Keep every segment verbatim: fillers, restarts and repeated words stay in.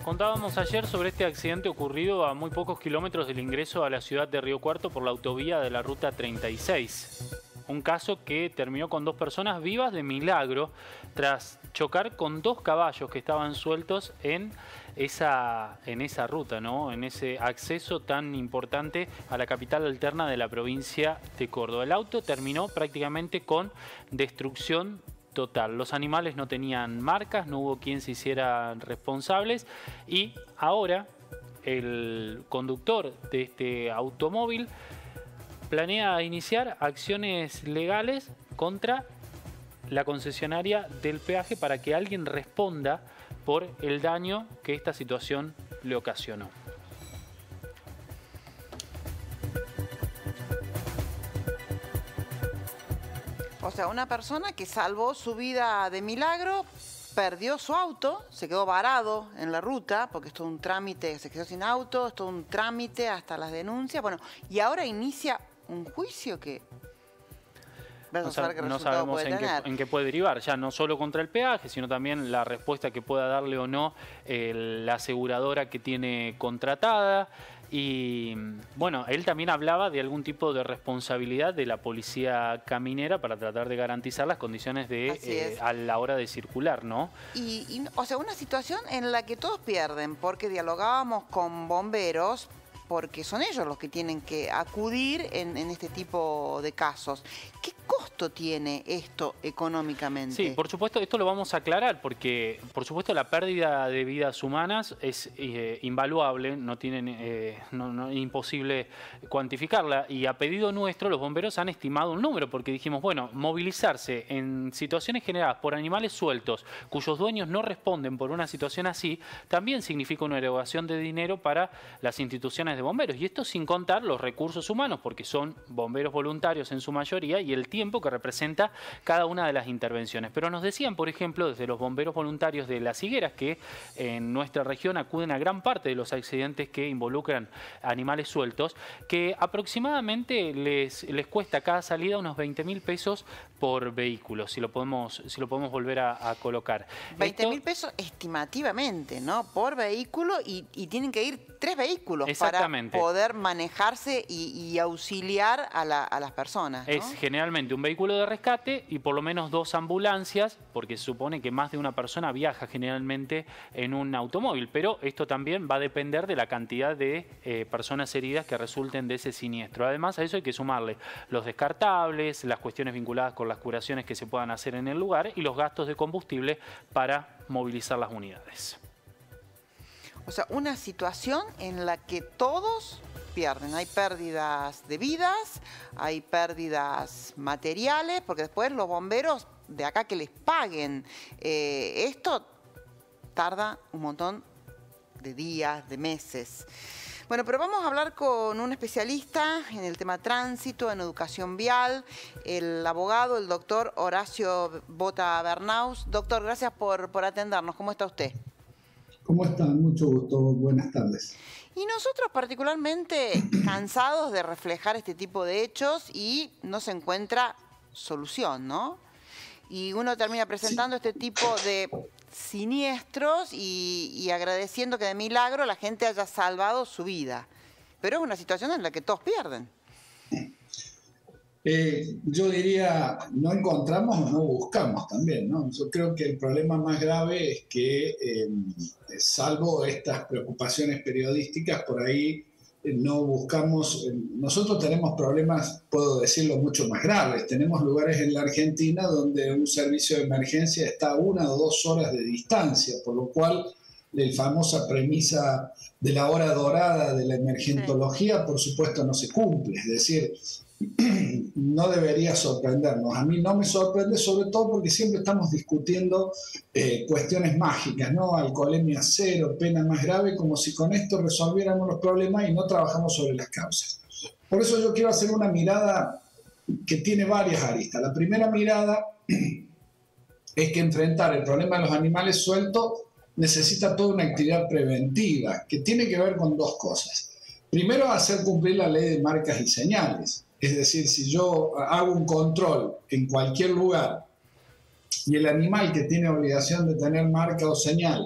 Contábamos ayer sobre este accidente ocurrido a muy pocos kilómetros del ingreso a la ciudad de Río Cuarto por la autovía de la ruta treinta y seis. Un caso que terminó con dos personas vivas de milagro tras chocar con dos caballos que estaban sueltos en esa, en esa ruta, ¿no? En ese acceso tan importante a la capital alterna de la provincia de Córdoba. El auto terminó prácticamente con destrucción total. Los animales no tenían marcas, no hubo quien se hiciera responsables y ahora el conductor de este automóvil planea iniciar acciones legales contra la concesionaria del peaje para que alguien responda por el daño que esta situación le ocasionó. O sea, una persona que salvó su vida de milagro, perdió su auto, se quedó varado en la ruta, porque es todo un trámite, se quedó sin auto, es todo un trámite hasta las denuncias. Bueno, y ahora inicia un juicio que... No, sab no sabemos en qué, en qué puede derivar, ya no solo contra el peaje, sino también la respuesta que pueda darle o no eh, la aseguradora que tiene contratada. Y bueno, él también hablaba de algún tipo de responsabilidad de la policía caminera para tratar de garantizar las condiciones de eh, a la hora de circular, ¿no? Y, y, o sea, una situación en la que todos pierden, porque dialogábamos con bomberos, porque son ellos los que tienen que acudir en, en este tipo de casos. ¿Qué costo tiene esto económicamente? Sí, por supuesto, esto lo vamos a aclarar, porque por supuesto la pérdida de vidas humanas es eh, invaluable, no tienen, eh, no, no, imposible cuantificarla, y a pedido nuestro los bomberos han estimado un número, porque dijimos, bueno, movilizarse en situaciones generadas por animales sueltos, cuyos dueños no responden por una situación así, también significa una erogación de dinero para las instituciones de bomberos, y esto sin contar los recursos humanos, porque son bomberos voluntarios en su mayoría, y el tiempo que representa cada una de las intervenciones. Pero nos decían, por ejemplo, desde los bomberos voluntarios de Las Higueras, que en nuestra región acuden a gran parte de los accidentes que involucran animales sueltos, que aproximadamente les, les cuesta cada salida unos veinte mil pesos por vehículo, si lo podemos, si lo podemos volver a, a colocar. veinte mil pesos estimativamente, ¿no? Por vehículo, y, y tienen que ir tres vehículos para poder manejarse y, y auxiliar a, la, a las personas, ¿no? Es generalmente un vehículo de rescate y por lo menos dos ambulancias, porque se supone que más de una persona viaja generalmente en un automóvil, pero esto también va a depender de la cantidad de eh, personas heridas que resulten de ese siniestro. Además, a eso hay que sumarle los descartables, las cuestiones vinculadas con las curaciones que se puedan hacer en el lugar y los gastos de combustible para movilizar las unidades. O sea, una situación en la que todos pierden. Hay pérdidas de vidas, hay pérdidas materiales, porque después los bomberos de acá que les paguen eh, esto tarda un montón de días, de meses. Bueno, pero vamos a hablar con un especialista en el tema tránsito, en educación vial, el abogado, el doctor Horacio Bota Bernaus. Doctor, gracias por, por atendernos. ¿Cómo está usted? ¿Cómo están? Mucho gusto. Buenas tardes. Y nosotros particularmente cansados de reflejar este tipo de hechos y no se encuentra solución, ¿no? Y uno termina presentando sí. este tipo de siniestros y, y agradeciendo que de milagro la gente haya salvado su vida. Pero es una situación en la que todos pierden. Eh, yo diría, no encontramos o no buscamos también, ¿no? Yo creo que el problema más grave es que, eh, salvo estas preocupaciones periodísticas, por ahí eh, no buscamos... Eh, nosotros tenemos problemas, puedo decirlo, mucho más graves. Tenemos lugares en la Argentina donde un servicio de emergencia está a una o dos horas de distancia, por lo cual la famosa premisa de la hora dorada de la emergentología, por supuesto, no se cumple. Es decir, no debería sorprendernos. A mí no me sorprende, sobre todo porque siempre estamos discutiendo eh, cuestiones mágicas, ¿no? Alcoholemia cero, pena más grave, como si con esto resolviéramos los problemas y no trabajamos sobre las causas. Por eso yo quiero hacer una mirada que tiene varias aristas. La primera mirada es que enfrentar el problema de los animales sueltos necesita toda una actividad preventiva que tiene que ver con dos cosas. Primero, hacer cumplir la ley de marcas y señales. Es decir, si yo hago un control en cualquier lugar y el animal que tiene obligación de tener marca o señal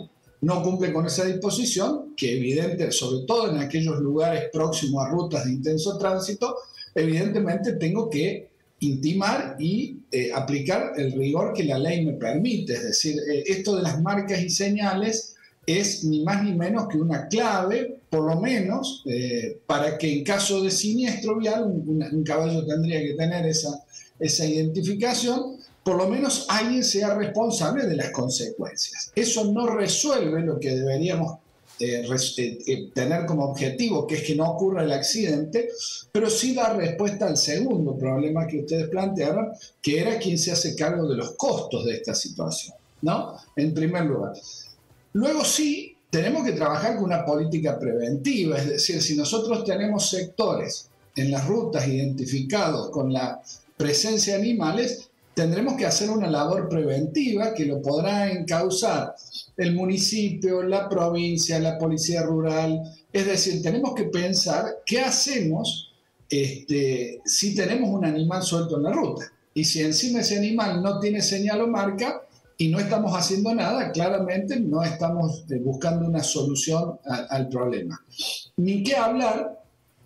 no cumple con esa disposición, que evidente, sobre todo en aquellos lugares próximos a rutas de intenso tránsito, evidentemente tengo que intimar y eh, aplicar el rigor que la ley me permite. Es decir, eh, esto de las marcas y señales es ni más ni menos que una clave, por lo menos, eh, para que en caso de siniestro vial, un, un caballo tendría que tener esa, esa identificación, por lo menos alguien sea responsable de las consecuencias. Eso no resuelve lo que deberíamos eh, res, eh, eh, tener como objetivo, que es que no ocurra el accidente, pero sí da respuesta al segundo problema que ustedes plantearon, que era quién se hace cargo de los costos de esta situación, ¿no? En primer lugar. Luego sí, tenemos que trabajar con una política preventiva, es decir, si nosotros tenemos sectores en las rutas identificados con la presencia de animales, tendremos que hacer una labor preventiva que lo podrá encauzar el municipio, la provincia, la policía rural. Es decir, tenemos que pensar qué hacemos este, si tenemos un animal suelto en la ruta. Y si encima ese animal no tiene señal o marca y no estamos haciendo nada, claramente no estamos buscando una solución a, al problema. Ni qué hablar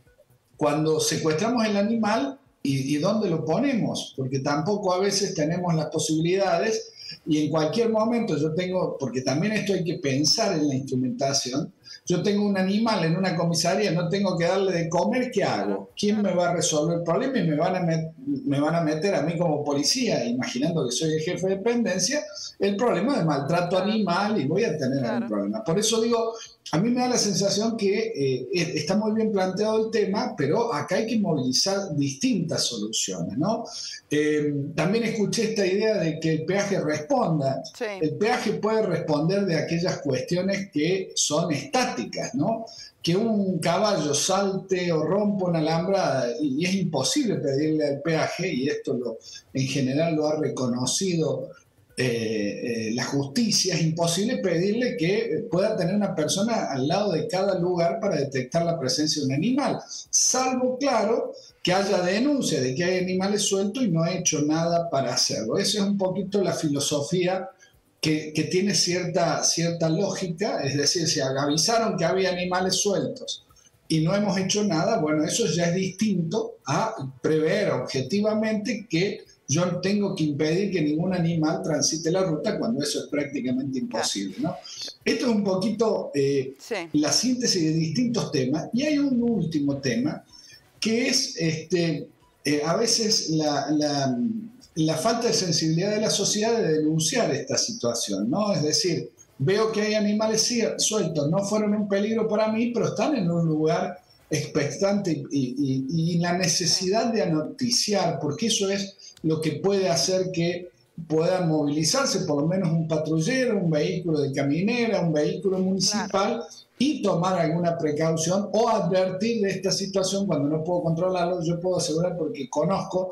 cuando secuestramos el animal y, y dónde lo ponemos, porque tampoco a veces tenemos las posibilidades y en cualquier momento yo tengo, porque también esto hay que pensar en la instrumentación, yo tengo un animal en una comisaría, no tengo que darle de comer, ¿qué hago? ¿Quién me va a resolver el problema? Y me van a, met, me van a meter a mí como policía, imaginando que soy el jefe de dependencia, el problema de maltrato animal y voy a tener claro. un problema. Por eso digo, a mí me da la sensación que eh, está muy bien planteado el tema, pero acá hay que movilizar distintas soluciones, ¿no? Eh, también escuché esta idea de que el peaje responda. Sí. El peaje puede responder de aquellas cuestiones que son estáticas, ¿no? Que un caballo salte o rompa una alambrada y es imposible pedirle al peaje, y esto lo, en general lo ha reconocido eh, eh, la justicia, es imposible pedirle que pueda tener una persona al lado de cada lugar para detectar la presencia de un animal, salvo, claro, que haya denuncia de que hay animales sueltos y no ha hecho nada para hacerlo. Esa es un poquito la filosofía que, que tiene cierta, cierta lógica, es decir, si avisaron que había animales sueltos y no hemos hecho nada, bueno, eso ya es distinto a prever objetivamente que yo tengo que impedir que ningún animal transite la ruta cuando eso es prácticamente imposible, ¿no? Esto es un poquito eh, sí. la síntesis de distintos temas. Y hay un último tema que es este, eh, a veces la, la, la falta de sensibilidad de la sociedad de denunciar esta situación, ¿no? Es decir, veo que hay animales sueltos, no fueron un peligro para mí, pero están en un lugar expectante y, y, y la necesidad de anoticiar, porque eso es lo que puede hacer que pueda movilizarse por lo menos un patrullero, un vehículo de caminera, un vehículo municipal, claro. y tomar alguna precaución o advertir de esta situación cuando no puedo controlarlo. Yo puedo asegurar, porque conozco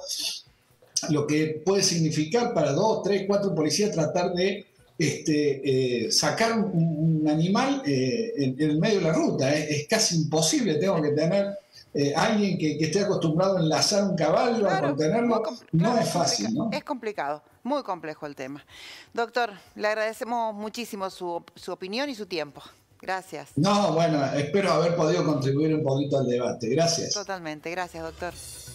lo que puede significar para dos, tres, cuatro policías tratar de este, eh, sacar un, un animal eh, en, en el medio de la ruta. Eh. Es casi imposible, tengo que tener Eh, alguien que, que esté acostumbrado a enlazar un caballo, claro, a contenerlo, no claro, es fácil, ¿no? Es complicado, muy complejo el tema. Doctor, le agradecemos muchísimo su, su opinión y su tiempo. Gracias. No, bueno, espero haber podido contribuir un poquito al debate. Gracias. Totalmente, gracias, doctor.